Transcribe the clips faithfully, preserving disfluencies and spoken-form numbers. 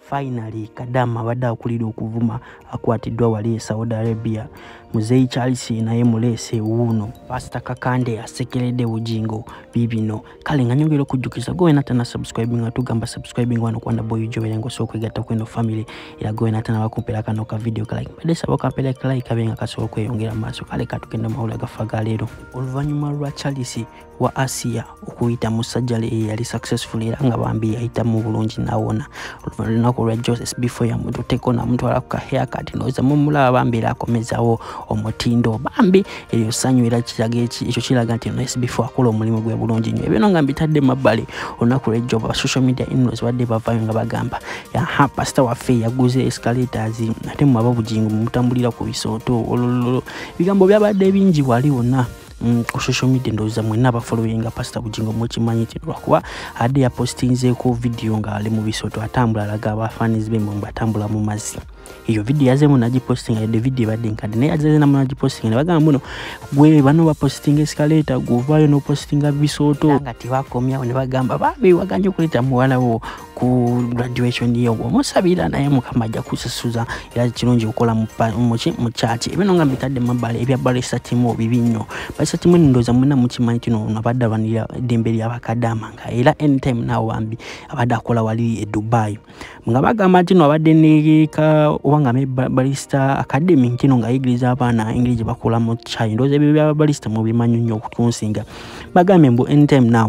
Finally, Kadama abadde akulira okuvuma akwatiddwa wali e Saudi Arabia. Muzeyi Charles naye mulese wuuno. Pastor Kakande asekeredde Bujingo bibino. Kale nga nyongera okujjukiza gwe natana subscribing nga tugamba subscribing wano kwa Boy Ujobere ngo sokwegatta kweno family era gwe natana bakumpera kano ka video ka like. Bade sabo ka pele ka like abenga kaso kweyongera maaso. Kale katugenda mawula gafaga lero. Oluvanyuma lwa Charles wa Asia okuyita musajjale yali successful era nga bambi yayita mu bulungi nawona. Oluvanyuma lwa Joseph before ya muntu teko na muntu alaka haircut noza mumula bambi la komezawo omutindo bambi eyo sanywera kirage ekyo kiraga nti no S before akola omulimu gwe bulungi nnyo. Ebyo nga mbitadde mabbali onaku le job social media influence wadde bavayo nga bagamba ya ha pastor waffe yaguze escalators ate mu Bujingo mutambulira ku bisooto olololo bigambo byabadde bingi wali wonna Mm, ku social media ndoza mwena ba following Pastor Bujingo mwekimanyi ti lwakuba ade ya postinze ko video nga ali mu bisoto atambula laga abafanizi be mu batambula mu mazi. Iyo video yazemu naji posting ya video badde nkade ne yazeze na naji posting ne bagamba muno gwe bano ba posting escalator guvayo no postinga bisoto ngati bakomya ne bagamba babi waganje kuleta muwala wo ku graduation yo omusabira naye mukamaja kusasuza era kirungi ukola mu mu church ebino nga mbitadde mabale ebya balesa timo bibinyo balesa timo ndoza muna mukimanyi kino nabadda banira dembeli abakadama nga era anytime now ambi abadda akola wali e Dubai nga bagamba kino abadde ne ka obanga me barista academy nkino nga igiriza abana English bakola mu chai ndoze ebyo barista mu bimanyu nnyo okutunsinga bagambe mbu anytime now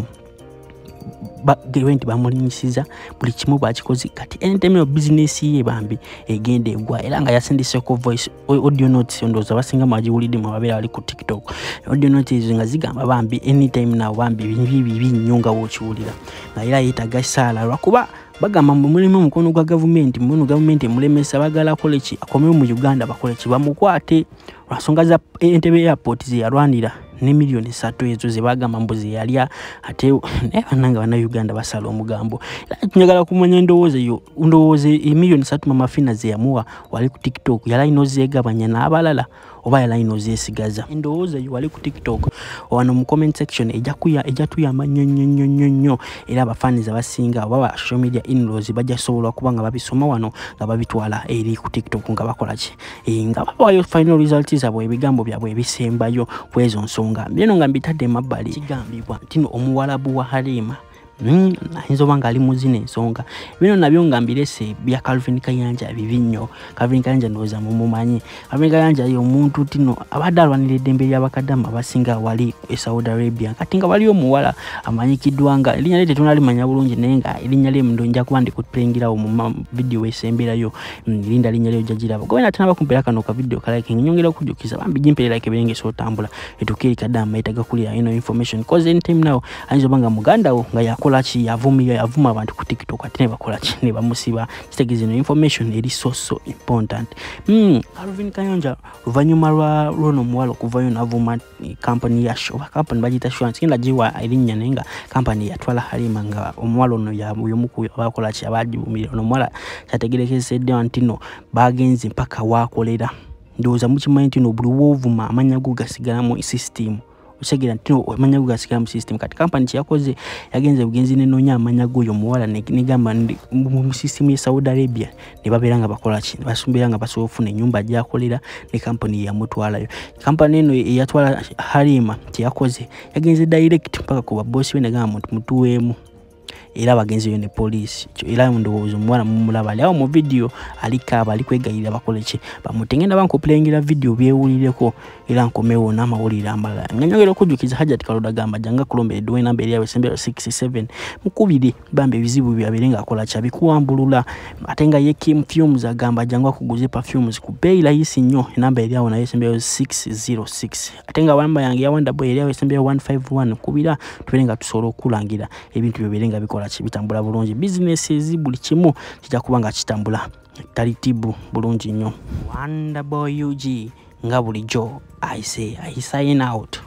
ba gewenti bamulinyisiza buli kimu bakikozi kati anytime business ye bambi egende egwa era nga yasindise ko voice audio notes ndoza basinga majiwulide mu babera ali ku TikTok audio notes nga zigamba bambi anytime now bambi bibi binyonga wokiwulira nga era yitaga sala lwakuba bagamba mu mulimu mukono gwa government muno government mulemesa bagala college akomeo mu Uganda bakole kibamukwate lwasonga za Entebbe airport zi yarwanira ne milioni satu ezo ze bagamba mbuzi yalya ate ne bananga bana Uganda basala omugambo nyagala kumanya ndowooze yo ndowooze e milioni satu mama fina ze yamuwa wali ku TikTok yala inoze egabanya n'abalala oba yala inoze esigaza ndowooze yo wali ku TikTok wano mu comment section ejja kuya ejja tuyamba nnyo nnyo nnyo nnyo nnyo era abafaniza basinga oba social media influence bajja sobola kubanga babisoma wano nga babitwala eri ku TikTok nga bakola ki e nga babayo final results zabo ebigambo byabwe ebisembayo kwezo nsonga bino nga mbitadde mabbali kigambibwa tino omuwalabu wa Halima Mm, nahinzo banga ali muzine nsonga bino nabyo ngambirese bya Calvin Kayanja bibinyo Calvin Kayanja ndoza mumumanyi Calvin Kayanja yo muntu tino abadalwanire dembe ya bakadama basinga wali e Saudi Arabia katinga wali omuwala amanyikidwanga elinya lete tunali manya bulungi nenga elinya le mndonja kwandi kutpengira mu video esembera yo mm, linda linya lyo jajira go na tana bakumpera kano ka video ka like nyongera kujukiza bambi jimpere like berenge so tambula etukiri Kadama itaga kulira ino information cause in time now anzo banga muganda wo nga yakula chi yavumira yavuma abantu ku TikTok ati ne bakola chi ne bamusiba kitegeze no information eri so so important mm Calvin Kayanja luvanyuma lwa Rono Mwalo kuvayo navuma company ya show company bagita show nsinga jiwa ilinya nenga company yatwala Halima nga omwalo no ya yomuku bakola chi abajibumira no mwala kyategerekese de antino bagenzi mpaka wakolera ndoza mukimanyi tino buli wovuma amanya go gasigala mu system usegera ntino amanya go gasigala mu system kati company yakoze yagenze bugenzi nenonya amanya go yo muwala nigamba mu system ya Saudi Arabia ne baberanga bakola ki basumbiranga basofune nyumba jakolera ne company ya mutwala yo company eno yatwala Halima yakoze yagenze direct mpaka ku boss we negamba muntu mutuwemu era bagenzi yo ne police era ndowoozo mwana mumulaba lyawo mu video alikaba alikwegayira bakoleche bamutengenda bankoplengira video byewulireko era nkomewo n'amawulira amala nganyogera okujukiza Hajat Karoda gamba janga kulombe edwe namba eri yawe sembero sixty-seven mukubiri bambe bizibu byaberenga akola chabi kuambulula atenga ye Kim Fumes agamba janga kuguze perfumes ku bei rahisi nnyo namba eri yawe na sembero six oh six atenga wamba yange ya Wonder Boy eri yawe sembero one fifty-one kubira tuberenga tusolo kulangira ebintu byoberenga bikola chibitambula bulungi businesses buli kimu kijja kubanga kitambula talitibu bulungi nnyo Wonder Boy U G nga bulijjo I say I sign out.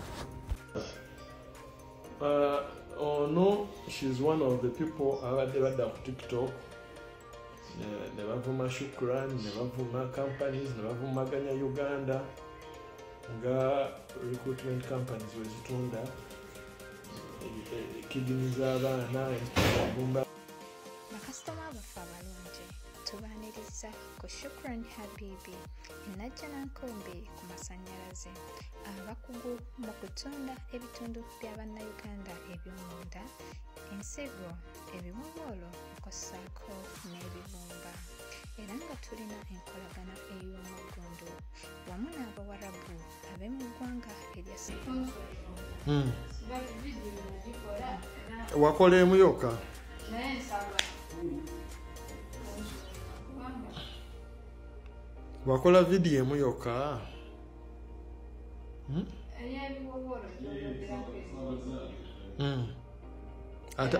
Uh, oh no, she's one of the people abadde badda ku TikTok ne bavuma Shukran ne bavuma companies ne bavumaganya Uganda nga recruitment companies wezitunda kidini z'abaana bavumba bakasitoma bafe abalungi Aswaziza ku Shukran Habibi najja nankombe ku masanyalaze abakugu mu kutunda ebitundu by'Abannayuganda eby'omunda ensigo ebiwongolo okossaako n'ebibumba era nga tulina enkolagana ey'omuggundu wamu n'Abawarabu ab'emu ggwanga erya Saudi. Hmm. Wakola emuyoka? Wakola video emuyoka? Hmm? Hmm. Ata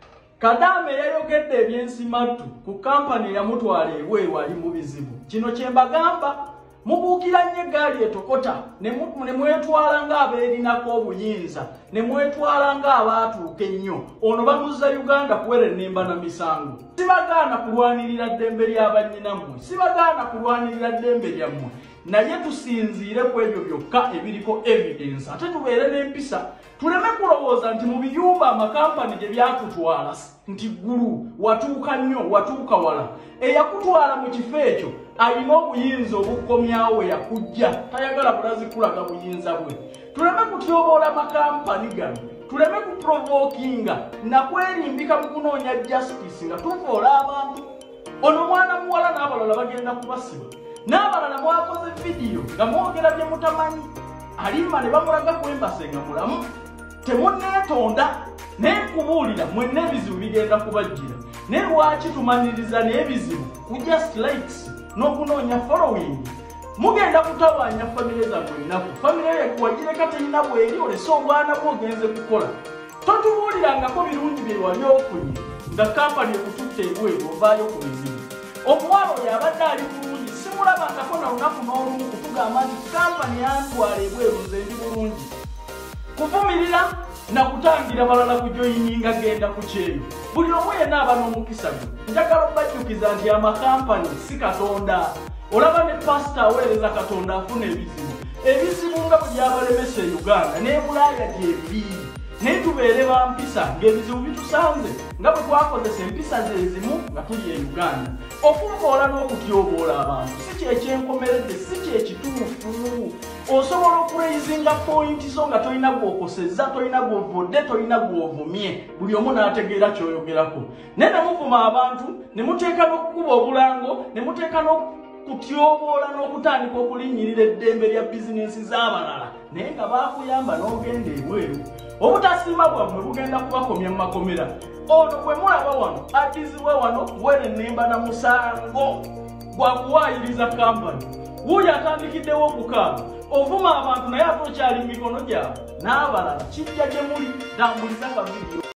Kadama yayogedde ebyensimatu ku kampani yamutwala ebweru ali mu bizibu. Kino kye mbagamba mubuukira nnyo eggaali etokota ne mwetwala ng'abeerinako obuyinza ne mwetwala ng'abaatuuka ennyo ono bamuzza Uganda kuwera ennemba na misango. Sibagaana kulwanirira ddembe ly'abannyinammwe, sibagaana kulwanirira ddembe lyammwe, naye tusinziire ku ebyo byokka ebiriko evidence ate tubeere n'empisa. Tuleme kulowooza nti mu biyumba amakampani gye byatutwala nti ggulu watuuka nnyo watuuka wala. Eyakutwala mu kifo ekyo alina obuyinza obukomyawo we yakujja, tayagala bulazi kulaga buyinza bwe. Tuleme kutyoboola makampani gano, tuleme kuprovokinga na kwerimbika mu kunoonya justice nga tuvoola abantu. Ono mwana muwala n'abalala bagenda kubasiba, n'abalala mwakoze vidiyo nga mwogera bye mutamanyi, alimba ne bamulaga kwembase nga mulamu. Temunneetonda n'enkubuulira mwenna ebizibu bigenda kubajjira. Ne lwaki tumaniriza n'ebizibu ku just likes n'okunoonya following? Mugenda kutawaanya famire zammwe ennaku. Famire yekuwagireka terina bweri olese obwana bw'ogenze kukola. Totubuulirangako birungi bye wali ofunye nga kampani ekututte ebweru ovaayo ku bizibu. Omuwala oyo abadde ali bulungi, simulabangako na lunaku n'olumu kutugamba nti kampani yantwala ebweru nze ndi bulungi. Kuvumirira na kutangira balala kujoyininga genda ku kyeyo. Buli omu yenna aba n'omukisa gwe. Njagala okubajjukiza nti amakampani si Katonda. Olaba ne pasita aweereza Katonda afuna ebizibu. Ebizibu nga bwe byabalemesa e Uganda ne Bulaaya gye biri. Naye tubeere ba mpisa ng'ebizibu bitusanze nga bwe twakozesa empisa ze ezimu nga tuli e Uganda. Okuvoola n'okutyoboola abantu si kyekyenkomeredde, si kyekituufu. Osobola okuraisinga pointi so nga tolina gw'okosezza, tolina gw'ovodde, tolina gw'ovumye, buli omu n'ategeera ky'oyogerako. Naye ne muvuma abantu ne muteeka n'okukuba obulango, ne muteeka n'okutyoboola n'okutandika okulinnyirira eddembe lya bizinensi z'abalala naye nga baakuyamba n'ogenda ebweru. Obutasiima bwammwe bugenda kubakomya mu makomera. Ono bwe mulaba wano addizibwa wano kuwera ennemba na musango gwa kuwaayiriza kampani. Wuuyo atandikiddewo okukaaba ovuma abantu naye ate okyali mu mikono gyabwe n'abalala kijja gye muli. Tambuliza ka vidiyo.